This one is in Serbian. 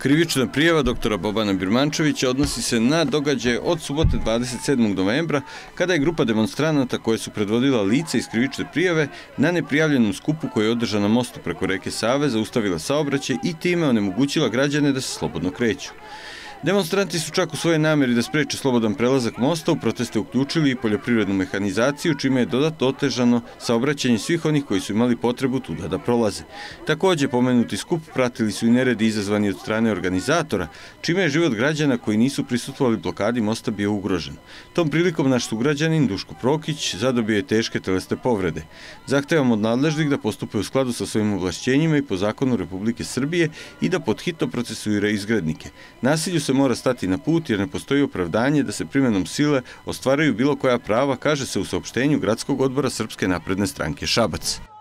Krivična prijava doktora Bobana Birmančevića odnosi se na događaje od subote 27. novembra, kada je grupa demonstranata koje su predvodila lice iz krivične prijave na neprijavljenom skupu koji je održan na mostu preko reke Save zaustavila saobraćaj i time onemogućila građane da se slobodno kreću. Demonstranti su čak u svojoj namjeri da spreče slobodan prelazak mosta u proteste uključili i poljoprivrednu mehanizaciju, čime je dodatno otežano saobraćanje svih onih koji su imali potrebu tuda da prolaze. Također, pomenuti skup pratili su i neredi izazvani od strane organizatora, čime je život građana koji nisu prisustvovali blokadi mosta bio ugrožen. Tom prilikom naš sugrađanin Duško Prokić zadobio je teške telesne povrede. Zahtevamo od nadležnih da postupe u skladu sa svojim ovlašćenjima i po zakonu Republike Srbije i da pod hitno procesuiraju izgrednike. Nasilju se mora stati na put jer ne postoji opravdanje da se primjenom sile ostvaraju bilo koja prava, kaže se u saopštenju Gradskog odbora Srpske napredne stranke Šabac.